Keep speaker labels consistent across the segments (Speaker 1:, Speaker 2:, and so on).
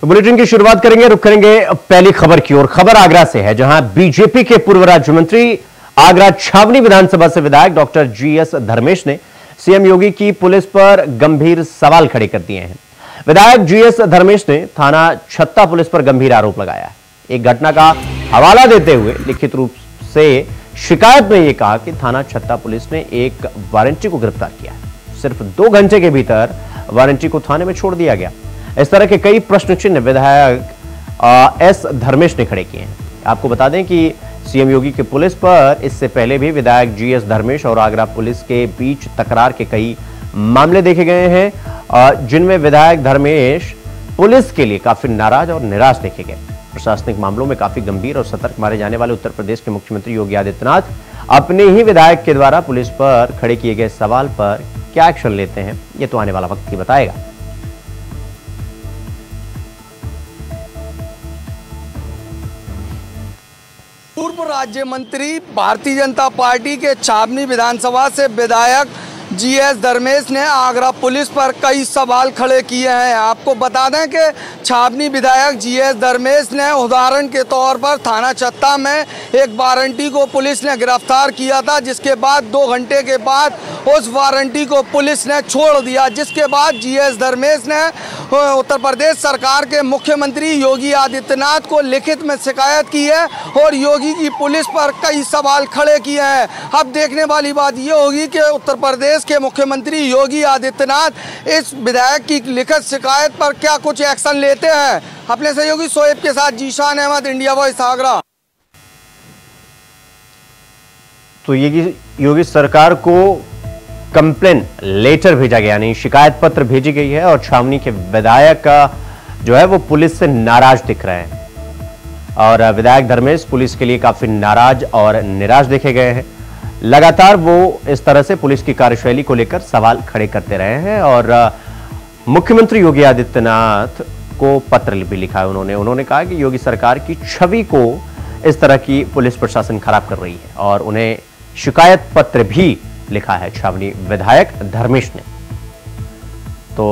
Speaker 1: तो बुलेटिन की शुरुआत करेंगे, रुक करेंगे पहली खबर की ओर। खबर आगरा से है, जहां बीजेपी के पूर्व राज्य मंत्री, आगरा छावनी विधानसभा से विधायक डॉक्टर जीएस धर्मेश ने सीएम योगी की पुलिस पर गंभीर सवाल खड़े कर दिए हैं। विधायक जीएस धर्मेश ने थाना छत्ता पुलिस पर गंभीर आरोप लगाया है। एक घटना का हवाला देते हुए लिखित रूप से शिकायत में यह कहा कि थाना छत्ता पुलिस ने एक वारंटी को गिरफ्तार किया है। सिर्फ 2 घंटे के भीतर वारंटी को थाने में छोड़ दिया गया। इस तरह के कई प्रश्न चिन्ह विधायक एस धर्मेश ने खड़े किए हैं। आपको बता दें कि सीएम योगी की पुलिस पर इससे पहले भी विधायक जीएस धर्मेश और आगरा पुलिस के बीच तकरार के कई मामले देखे गए हैं, जिनमें विधायक धर्मेश पुलिस के लिए काफी नाराज और निराश देखे गए। प्रशासनिक मामलों में काफी गंभीर और सतर्क माने जाने वाले उत्तर प्रदेश के मुख्यमंत्री योगी आदित्यनाथ अपने ही विधायक के द्वारा पुलिस पर खड़े किए गए सवाल पर क्या एक्शन लेते हैं, ये तो आने वाला वक्त ही बताएगा।
Speaker 2: पूर्व राज्य मंत्री, भारतीय जनता पार्टी के छावनी विधानसभा से विधायक जीएस धर्मेश ने आगरा पुलिस पर कई सवाल खड़े किए हैं। आपको बता दें कि छावनी विधायक जीएस धर्मेश ने उदाहरण के तौर पर थाना छत्ता में एक वारंटी को पुलिस ने गिरफ्तार किया था, जिसके बाद 2 घंटे के बाद उस वारंटी को पुलिस ने छोड़ दिया। जिसके बाद जीएस धर्मेश ने उत्तर प्रदेश सरकार के मुख्यमंत्री योगी आदित्यनाथ को लिखित में शिकायत की है और योगी की पुलिस पर कई सवाल खड़े किए हैं। अब देखने वाली बात ये होगी कि उत्तर प्रदेश के मुख्यमंत्री योगी आदित्यनाथ इस विधायक की लिखित शिकायत पर क्या कुछ एक्शन लेते हैं। अपने सहयोगी शोएब के साथ जीशान अहमद, इंडिया वॉइस आगरा।
Speaker 1: तो योगी सरकार को कंप्लेन लेटर भेजा गया, यानी शिकायत पत्र भेजी गई है और छावनी के विधायक जो है वो पुलिस से नाराज दिख रहे हैं और विधायक धर्मेश पुलिस के लिए काफी नाराज और निराश देखे गए हैं। लगातार वो इस तरह से पुलिस की कार्यशैली को लेकर सवाल खड़े करते रहे हैं और मुख्यमंत्री योगी आदित्यनाथ को पत्र भी लिखा है उन्होंने कहा कि योगी सरकार की छवि को इस तरह की पुलिस प्रशासन खराब कर रही है और उन्हें शिकायत पत्र भी लिखा है छावनी विधायक धर्मेश ने। तो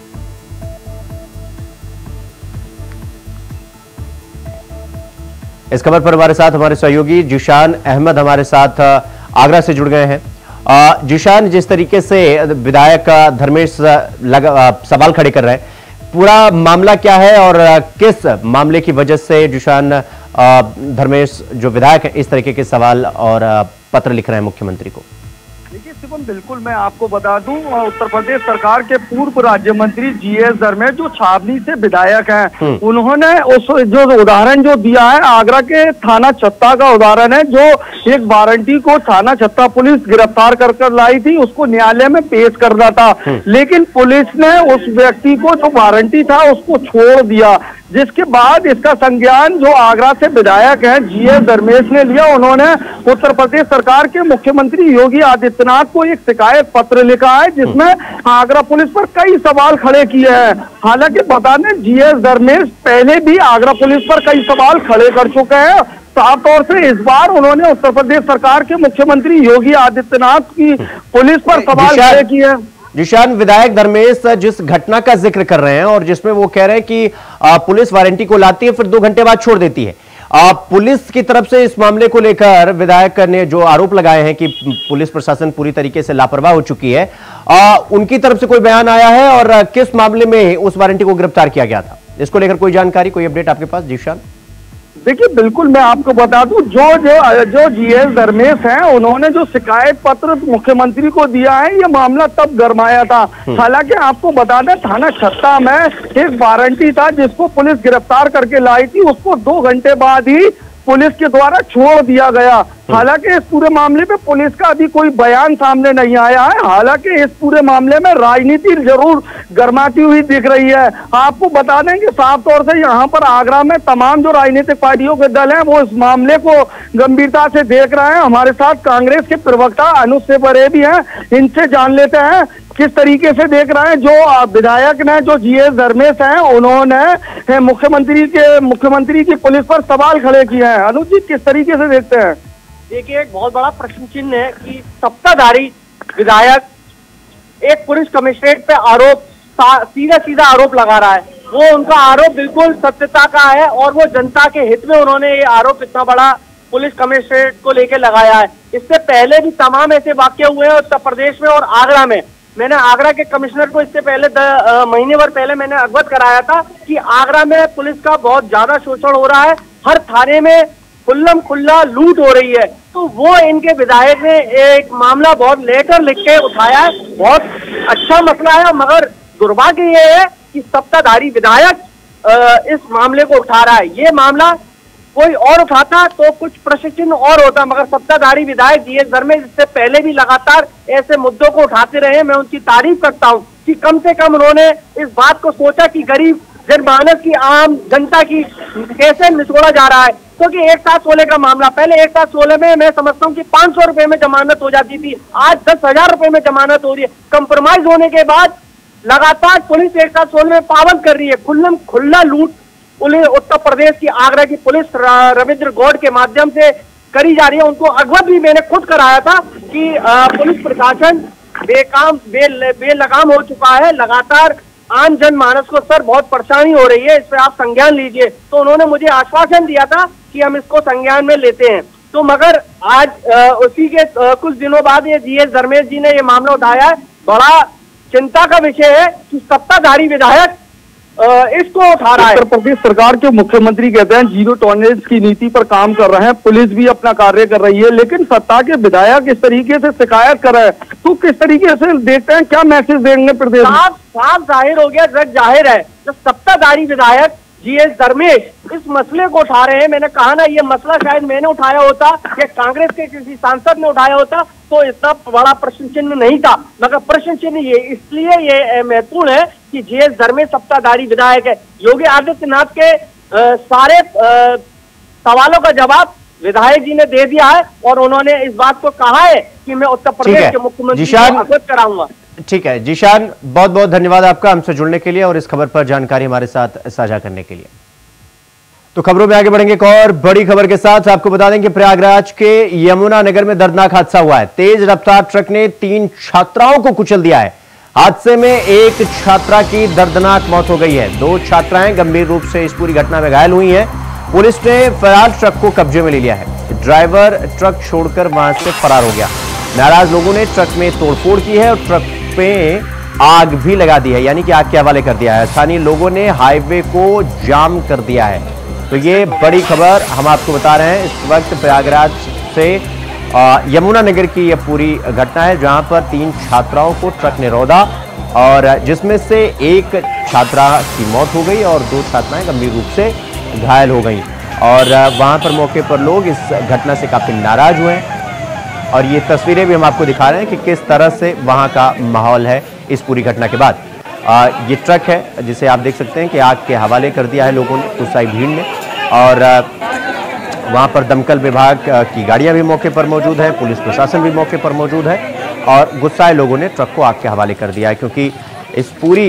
Speaker 1: इस खबर पर हमारे साथ हमारे सहयोगी जीशान अहमद हमारे साथ आगरा से जुड़ गए हैं। जीशान, जिस तरीके से विधायक धर्मेश सवाल खड़े कर रहे हैं, पूरा मामला क्या है और किस मामले की वजह से जीशान धर्मेश जो विधायक है इस तरीके के सवाल और पत्र लिख रहे हैं मुख्यमंत्री को?
Speaker 3: देखिए शिवम, बिल्कुल मैं आपको बता दूं, उत्तर प्रदेश सरकार के पूर्व राज्य मंत्री जीएस धर्मेश जो छावनी से विधायक हैं, उन्होंने उस जो उदाहरण जो दिया है आगरा के थाना छत्ता का उदाहरण है, जो एक वारंटी को थाना छत्ता पुलिस गिरफ्तार कर लाई थी, उसको न्यायालय में पेश करना था, लेकिन पुलिस ने उस व्यक्ति को जो वारंटी था उसको छोड़ दिया। जिसके बाद इसका संज्ञान जो आगरा से विधायक हैं जीएस धर्मेश ने लिया। उन्होंने उत्तर प्रदेश सरकार के मुख्यमंत्री योगी आदित्यनाथ को एक शिकायत पत्र लिखा है, जिसमें आगरा पुलिस पर कई सवाल खड़े किए हैं। हालांकि बता दें, जीएस धर्मेश पहले भी आगरा पुलिस पर कई सवाल खड़े कर चुके हैं। साफ तौर से इस बार उन्होंने उत्तर प्रदेश सरकार के मुख्यमंत्री योगी आदित्यनाथ की पुलिस पर सवाल खड़े किए हैं।
Speaker 1: जीशान, विधायक धर्मेश जिस घटना का जिक्र कर रहे हैं और जिसमें वो कह रहे हैं कि पुलिस वारंटी को लाती है फिर 2 घंटे बाद छोड़ देती है, पुलिस की तरफ से इस मामले को लेकर विधायक ने जो आरोप लगाए हैं कि पुलिस प्रशासन पूरी तरीके से लापरवाह हो चुकी है, उनकी तरफ से कोई बयान आया है और किस मामले में उस वारंटी को गिरफ्तार किया गया था, इसको लेकर कोई जानकारी, कोई अपडेट आपके पास जीशान?
Speaker 3: देखिए बिल्कुल मैं आपको बता दूं, जो जीएस धर्मेश हैं उन्होंने जो शिकायत पत्र मुख्यमंत्री को दिया है, ये मामला तब गरमाया था। हालांकि आपको बता दें, थाना छत्ता में एक वारंटी था जिसको पुलिस गिरफ्तार करके लाई थी, उसको 2 घंटे बाद ही पुलिस के द्वारा छोड़ दिया गया। हालांकि इस पूरे मामले में पुलिस का अभी कोई बयान सामने नहीं आया है। हालांकि इस पूरे मामले में राजनीति जरूर गरमाती हुई दिख रही है। आपको बता दें कि साफ तौर से यहाँ पर आगरा में तमाम जो राजनीतिक पार्टियों के दल हैं वो इस मामले को गंभीरता से देख रहे हैं। हमारे साथ कांग्रेस के प्रवक्ता अनुज सेबरे भी हैं, इनसे जान लेते हैं किस तरीके से देख रहे हैं। जो विधायक ने, जो जीएस धर्मेश हैं, उन्होंने मुख्यमंत्री की पुलिस पर सवाल खड़े किए हैं। अनुज जी, किस तरीके से देखते हैं?
Speaker 4: देखिए, एक बहुत बड़ा प्रश्न चिन्ह है कि सत्ताधारी विधायक एक पुलिस कमिश्नरेट पे सीधा आरोप लगा रहा है वो उनका आरोप बिल्कुल सत्यता का है और वो जनता के हित में उन्होंने ये आरोप इतना बड़ा पुलिस कमिश्नरेट को लेकर लगाया है। इससे पहले भी तमाम ऐसे वाक्य हुए हैं उत्तर प्रदेश में और आगरा में। मैंने आगरा के कमिश्नर को इससे पहले महीने भर पहले मैंने अवगत कराया था कि आगरा में पुलिस का बहुत ज्यादा शोषण हो रहा है, हर थाने में खुल्लम खुल्ला लूट हो रही है। तो वो इनके विधायक ने एक मामला बहुत लेकर लिख के उठाया है, बहुत अच्छा मसला है, मगर दुर्भाग्य ये है कि सत्ताधारी विधायक इस मामले को उठा रहा है। ये मामला कोई और उठाता तो कुछ प्रश्न चिन्ह और होता, मगर सत्ताधारी विधायक जीएस धर्मेश इससे पहले भी लगातार ऐसे मुद्दों को उठाते रहे। मैं उनकी तारीफ करता हूं कि कम से कम उन्होंने इस बात को सोचा कि गरीब जनमानस की, आम जनता की कैसे निचोड़ा जा रहा है। क्योंकि 1/16 का मामला, पहले 1/16 में मैं समझता हूँ कि 500 रुपए में जमानत हो जाती थी, आज 10,000 रुपए में जमानत हो रही है। कंप्रोमाइज होने के बाद लगातार पुलिस 1/16 में पाबंद कर रही है। खुल्लम खुल्ला लूट पुलिस उत्तर प्रदेश की, आगरा की पुलिस रविंद्र गौड़ के माध्यम से करी जा रही है। उनको अवगत भी मैंने खुद कराया था कि पुलिस प्रशासन बेलगाम हो चुका है, लगातार आम जनमानस को सर बहुत परेशानी हो रही है, इस पर आप संज्ञान लीजिए। तो उन्होंने मुझे आश्वासन दिया था कि हम इसको संज्ञान में लेते हैं। तो मगर आज उसी के कुछ दिनों बाद ये जीएस धर्मेश जी ने ये मामला उठाया है। बड़ा चिंता का विषय है कि सत्ताधारी विधायक इसको उठा रहा है।
Speaker 3: उत्तर प्रदेश सरकार के मुख्यमंत्री कहते हैं जीरो टॉलरेंस की नीति पर काम कर रहे हैं, पुलिस भी अपना कार्य कर रही है, लेकिन सत्ता के विधायक इस तरीके से शिकायत कर रहे हैं, तो किस तरीके से देखते हैं, क्या मैसेज देंगे प्रदेश?
Speaker 4: साफ जाहिर हो गया, जग जाहिर है, जो सत्ताधारी विधायक जीएस धर्मेश इस मसले को उठा रहे हैं। मैंने कहा ना, ये मसला शायद मैंने उठाया होता या कांग्रेस के किसी सांसद ने उठाया होता तो इतना बड़ा प्रश्न चिन्ह नहीं था, मगर प्रश्न चिन्ह ये इसलिए ये महत्वपूर्ण है कि जीएस धर्मेश सत्ताधारी विधायक है। योगी आदित्यनाथ के सारे सवालों का जवाब विधायक जी ने दे दिया है और उन्होंने इस बात को कहा है कि मैं उत्तर प्रदेश के मुख्यमंत्री को अवगत कराऊंगा।
Speaker 1: ठीक है जीशान, बहुत बहुत धन्यवाद आपका हमसे जुड़ने के लिए और इस खबर पर जानकारी हमारे साथ साझा करने के लिए। तो खबरों में आगे बढ़ेंगे एक और बड़ी खबर के साथ। आपको बता दें कि प्रयागराज के यमुना नगर में दर्दनाक हादसा हुआ है। तेज रफ्तार ट्रक ने 3 छात्राओं को कुचल दिया है। हादसे में एक छात्रा की दर्दनाक मौत हो गई है। 2 छात्राएं गंभीर रूप से इस पूरी घटना में घायल हुई हैं। पुलिस ने फरार ट्रक को कब्जे में ले लिया है। ड्राइवर ट्रक छोड़कर वहां से फरार हो गया। नाराज लोगों ने ट्रक में तोड़फोड़ की है और ट्रक पे आग भी लगा दी है, यानी कि आग के हवाले कर दिया है। स्थानीय लोगों ने हाईवे को जाम कर दिया है। तो ये बड़ी खबर हम आपको बता रहे हैं। इस वक्त प्रयागराज से यमुना नगर की यह पूरी घटना है, जहां पर 3 छात्राओं को ट्रक ने रौंदा और जिसमें से एक छात्रा की मौत हो गई और 2 छात्राएं गंभीर रूप से घायल हो गई। और वहां पर मौके पर लोग इस घटना से काफी नाराज हुए हैं और ये तस्वीरें भी हम आपको दिखा रहे हैं कि किस तरह से वहां का माहौल है इस पूरी घटना के बाद। ये ट्रक है जिसे आप देख सकते हैं कि आग के हवाले कर दिया है लोगों ने, गुस्साई भीड़ ने। और वहां पर दमकल विभाग की गाड़ियां भी मौके पर मौजूद है, पुलिस प्रशासन भी मौके पर मौजूद है और गुस्साए लोगों ने ट्रक को आग के हवाले कर दिया है, क्योंकि इस पूरी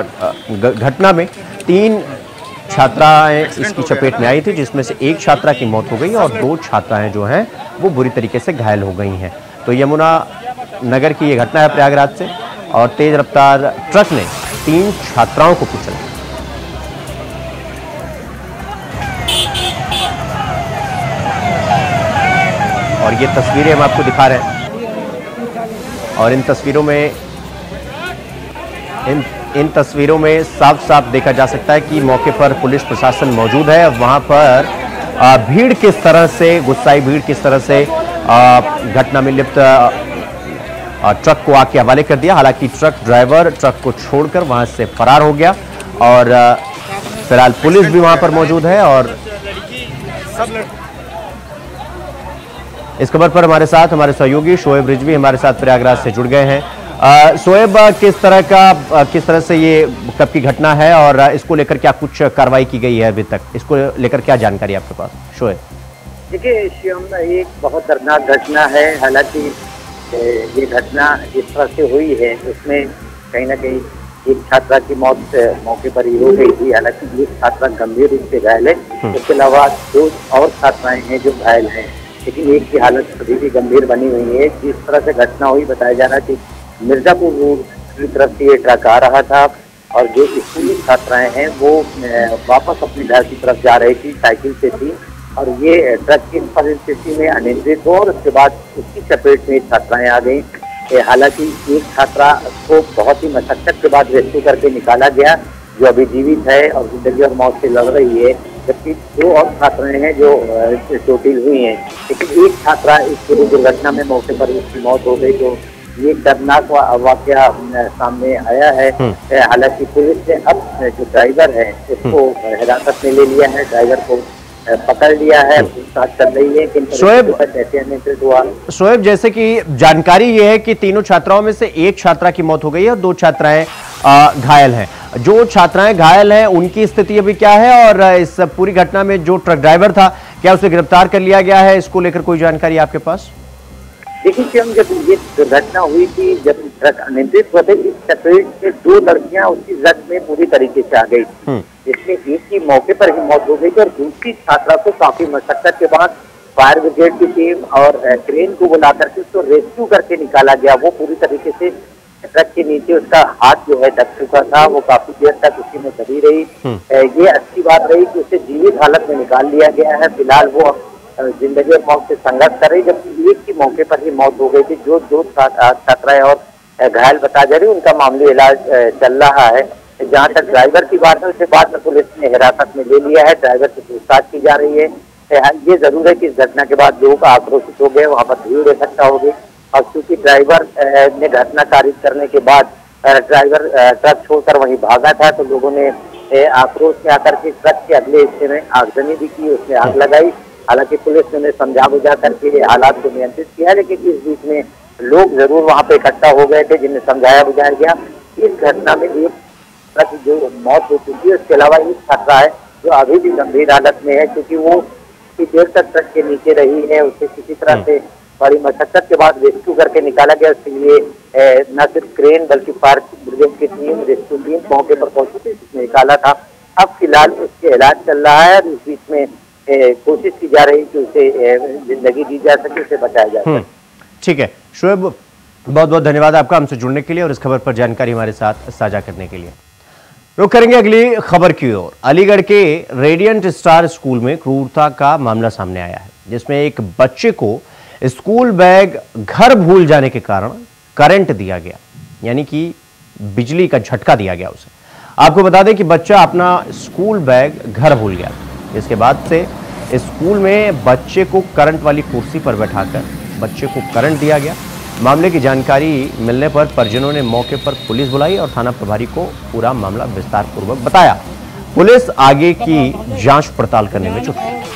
Speaker 1: घटना में 3 छात्राएं इसकी चपेट में आई थी, जिसमें से एक छात्रा की मौत हो गई और 2 छात्राएं जो हैं वो बुरी तरीके से घायल हो गई हैं। तो यमुना नगर की ये घटना है प्रयागराज से और तेज रफ्तार ट्रक ने 3 छात्राओं को कुचल दिया। और ये तस्वीरें हम आपको दिखा रहे हैं और इन तस्वीरों में साफ साफ देखा जा सकता है कि मौके पर पुलिस प्रशासन मौजूद है। वहां पर भीड़ किस तरह से, गुस्साई भीड़ किस तरह से घटना में लिप्त ट्रक को आग के हवाले कर दिया। हालांकि ट्रक ड्राइवर ट्रक को छोड़कर वहां से फरार हो गया और फिलहाल पुलिस भी वहां पर मौजूद है। और इस खबर पर हमारे साथ हमारे सहयोगी शोएब रिजवी हमारे साथ प्रयागराज से जुड़ गए हैं। शोएब, किस तरह से ये कब की घटना है और इसको लेकर क्या कुछ कार्रवाई की गई है अभी तक, इसको लेकर क्या जानकारी आपके पास? शोएब,
Speaker 5: देखिए शिवम, एक बहुत दर्दनाक घटना है। हालांकि ये घटना जिस तरह से हुई है उसमें कहीं ना कहीं एक छात्रा की मौत मौके पर ही हो गई थी। हालांकि एक छात्रा गंभीर रूप से घायल है, उसके अलावा 2 और छात्राएं हैं जो घायल हैं, लेकिन एक की हालत अभी भी गंभीर बनी हुई है। जिस तरह से घटना हुई, बताया जा रहा है कि मिर्जापुर रोड की तरफ से ये ट्रक आ रहा था और जो स्कूली छात्राएं हैं वो वापस अपने घर की तरफ जा रही थी, साइकिल से थी, और ये ट्रक की परिस्थिति में अनियंत्रित हो और उसके बाद उसकी चपेट में छात्राएं आ गई। हालांकि एक छात्रा को बहुत ही मशक्कत के बाद रेस्क्यू करके निकाला गया, जो अभी जीवित है और जिंदगी और मौत से लड़ रही है, जबकि 2 और छात्राएं हैं जो चोटिल हुई हैं। लेकिन एक छात्रा इस पूरी दुर्घटना में मौके पर उसकी मौत हो गई। तो ये दर्दनाक वाकया सामने आया है। हालांकि पुलिस ने अब जो ड्राइवर है उसको हिरासत में ले लिया है, ड्राइवर को पकड़ लिया है, पूछताछ चल रही है।
Speaker 1: शोएब, जैसे कि जानकारी ये है कि तीनों छात्राओं में से एक छात्रा की मौत हो गई है और 2 छात्राएं घायल हैं। जो छात्राएं घायल हैं उनकी स्थिति अभी क्या है, और इस पूरी घटना में जो ट्रक ड्राइवर था क्या उसे गिरफ्तार कर लिया गया है? इसको लेकर कोई जानकारी आपके पास?
Speaker 5: देखिए, हम जब ये दुर्घटना हुई थी, जब ट्रक अनियंत्रित हुए थे, इस चपेट से 2 लड़कियां उसकी जद में पूरी तरीके से आ गई थी, जिसमें एक की मौके पर ही मौत हो गई थी और दूसरी छात्रा को काफी मशक्कत के बाद फायर ब्रिगेड की टीम और क्रेन को बुला करके उसको रेस्क्यू करके निकाला गया। वो पूरी तरीके से ट्रक के नीचे उसका हाथ जो है दब चुका था, वो काफी देर तक उसी में दबी रही। ये अच्छी बात रही कि उसे जीवित हालत में निकाल लिया गया है। फिलहाल वो जिंदगी और मौत से संघर्ष कर रही, जबकि एक की मौके पर ही मौत हो गई थी। जो 2 छात्राएं और घायल बता जा रही, उनका मामूली इलाज चल रहा है। जहां तक ड्राइवर की बात है, उसे बाद में पुलिस ने हिरासत में ले लिया है, ड्राइवर से पूछताछ की जा रही है। ये जरूर है कि इस घटना के बाद लोग आक्रोशित हो गए, वहां पर भीड़ इकट्ठा हो गई, और क्योंकि ड्राइवर ने घटना कारित करने के बाद ड्राइवर ट्रक छोड़कर वहीं भागा था, तो लोगों ने आक्रोश में आकर के ट्रक के अगले हिस्से में आगजनी भी की, उसमें आग लगाई। हालांकि पुलिस ने उन्हें समझा बुझा करके हालात को नियंत्रित किया, लेकिन इस बीच में लोग जरूर वहां पे इकट्ठा हो गए थे, जिन्हें समझाया बुझाया गया। इस घटना में एक ट्रक जो मौत हो चुकी है, उसके अलावा एक छात्रा है जो अभी भी गंभीर हालत में है, क्योंकि वो काफी देर तक ट्रक के नीचे रही है। उसे किसी तरह से बड़ी मशक्कत के बाद रेस्क्यू करके निकाला गया। उसके लिए न सिर्फ क्रेन बल्कि फायर ब्रिगेड की टीम, रेस्क्यू टीम मौके पर पहुंची थी, जिसने निकाला था। अब फिलहाल उसके इलाज चल रहा है और इस बीच में कोशिश की जा रही है कि उसे जिंदगी दी जा सके, उसे बचाया जा सके।
Speaker 1: ठीक है शोएब, बहुत बहुत धन्यवाद आपका हमसे जुड़ने के लिए और इस खबर पर जानकारी हमारे साथ साझा करने के लिए। रुक करेंगे अगली खबर की ओर। अलीगढ़ के रेडियंट स्टार स्कूल में क्रूरता का मामला सामने आया है, जिसमें एक बच्चे को स्कूल बैग घर भूल जाने के कारण करंट दिया गया, यानी कि बिजली का झटका दिया गया उसे। आपको बता दें कि बच्चा अपना स्कूल बैग घर भूल गया। इसके बाद से स्कूल में बच्चे को करंट वाली कुर्सी पर बैठाकर बच्चे को करंट दिया गया। मामले की जानकारी मिलने पर परिजनों ने मौके पर पुलिस बुलाई और थाना प्रभारी को पूरा मामला विस्तार पूर्वक बताया। पुलिस आगे की जांच पड़ताल करने में जुटी है।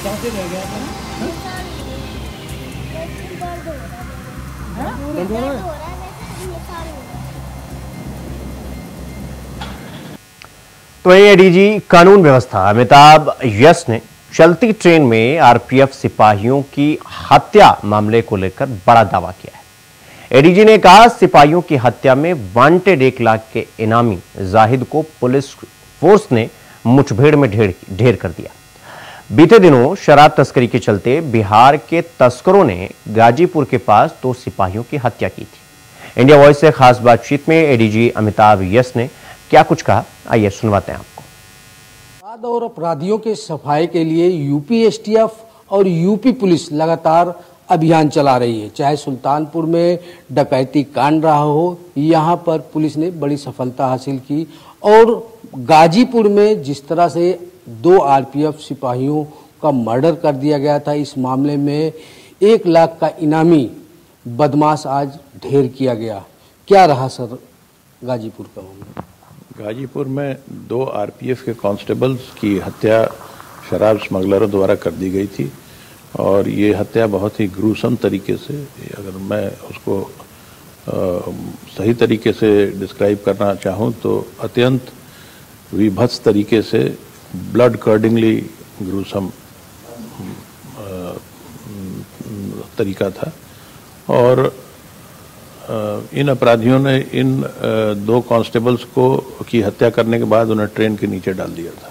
Speaker 1: तो एडीजी कानून व्यवस्था अमिताभ यस ने चलती ट्रेन में आरपीएफ सिपाहियों की हत्या मामले को लेकर बड़ा दावा किया है। एडीजी ने कहा, सिपाहियों की हत्या में वांटेड 1 लाख के इनामी जाहिद को पुलिस फोर्स ने मुठभेड़ में ढेर कर दिया। बीते दिनों शराब तस्करी के चलते बिहार के तस्करों ने गाजीपुर के पास 2 सिपाहियों की हत्या की थी। इंडिया वॉइस से खास बातचीत में एडीजी अमिताभ यस ने क्या कुछ कहा, आइए सुनवाते हैं आपको।
Speaker 6: अपराध और अपराधियों के सफाई के लिए यूपी एसटीएफ और यूपी पुलिस लगातार अभियान चला रही है। चाहे सुल्तानपुर में डकैती कांड रहा हो, यहाँ पर पुलिस ने बड़ी सफलता हासिल की, और गाजीपुर में जिस तरह से 2 आरपीएफ सिपाहियों का मर्डर कर दिया गया था, इस मामले में 1 लाख का इनामी बदमाश आज ढेर किया गया। क्या रहा सर गाजीपुर का मामला?
Speaker 7: गाजीपुर में 2 आरपीएफ के कांस्टेबल्स की हत्या शराब स्मगलरों द्वारा कर दी गई थी, और ये हत्या बहुत ही ग्रूसम तरीके से, अगर मैं उसको सही तरीके से डिस्क्राइब करना चाहूँ तो अत्यंत विभत्स तरीके से, ब्लड कर्डिंगली ग्रूसम तरीका था। और इन अपराधियों ने इन 2 कांस्टेबल्स की हत्या करने के बाद उन्हें ट्रेन के नीचे डाल दिया था।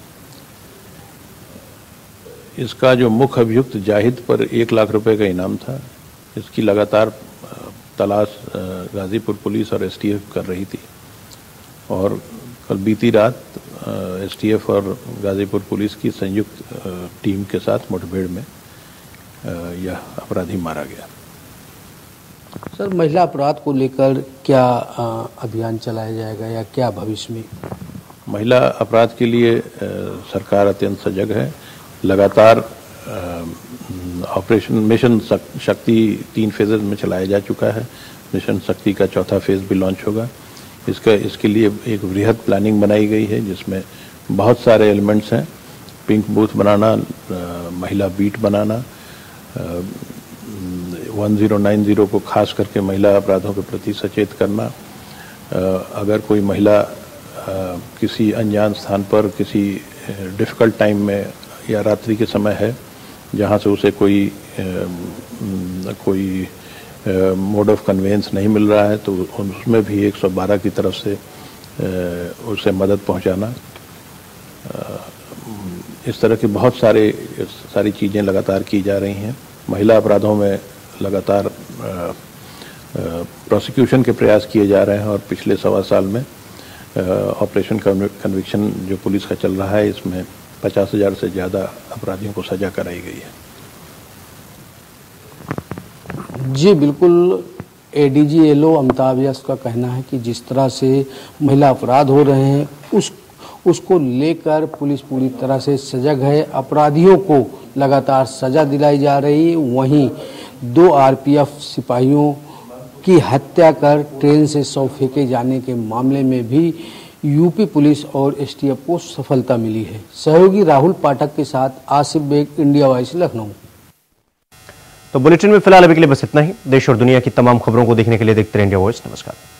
Speaker 7: इसका जो मुख्य अभियुक्त जाहिद पर 1 लाख रुपए का इनाम था, इसकी लगातार तलाश गाजीपुर पुलिस और एसटीएफ कर रही थी। और कल बीती रात एसटीएफ और गाजीपुर पुलिस की संयुक्त टीम के साथ मुठभेड़ में यह अपराधी मारा गया।
Speaker 6: सर, महिला अपराध को लेकर क्या अभियान चलाया जाएगा या क्या भविष्य में?
Speaker 7: महिला अपराध के लिए सरकार अत्यंत सजग है। लगातार ऑपरेशन मिशन शक्ति 3 फेजेज में चलाया जा चुका है। मिशन शक्ति का 4था फेज भी लॉन्च होगा। इसके लिए एक वृहद प्लानिंग बनाई गई है जिसमें बहुत सारे एलिमेंट्स हैं। पिंक बूथ बनाना, महिला बीट बनाना, 1090 को खास करके महिला अपराधों के प्रति सचेत करना, अगर कोई महिला किसी अनजान स्थान पर किसी डिफ़िकल्ट टाइम में या रात्रि के समय है जहां से उसे कोई मोड ऑफ कन्वेंस नहीं मिल रहा है तो उसमें भी 112 की तरफ से उसे मदद पहुंचाना, इस तरह की बहुत सारी चीज़ें लगातार की जा रही हैं। महिला अपराधों में लगातार प्रोसिक्यूशन के प्रयास किए जा रहे हैं और पिछले 1.25 साल में ऑपरेशन कन्विक्शन जो पुलिस का चल रहा है इसमें 50,000 से ज़्यादा अपराधियों को सजा कराई गई है।
Speaker 6: जी बिल्कुल, एडीजी एलओ अमिताभ यस का कहना है कि जिस तरह से महिला अपराध हो रहे हैं उसको लेकर पुलिस पूरी तरह से सजग है। अपराधियों को लगातार सजा दिलाई जा रही है। वहीं 2 आरपीएफ सिपाहियों की हत्या कर ट्रेन से शव फेंके जाने के मामले में भी यूपी पुलिस और एसटीएफ को सफलता मिली है। सहयोगी राहुल पाठक के साथ आसिफ बेग, इंडिया वॉइस, लखनऊ।
Speaker 1: तो बुलेटिन में फिलहाल अभी के लिए बस इतना ही। देश और दुनिया की तमाम खबरों को देखने के लिए देखते रहिए इंडिया वॉइस। नमस्कार।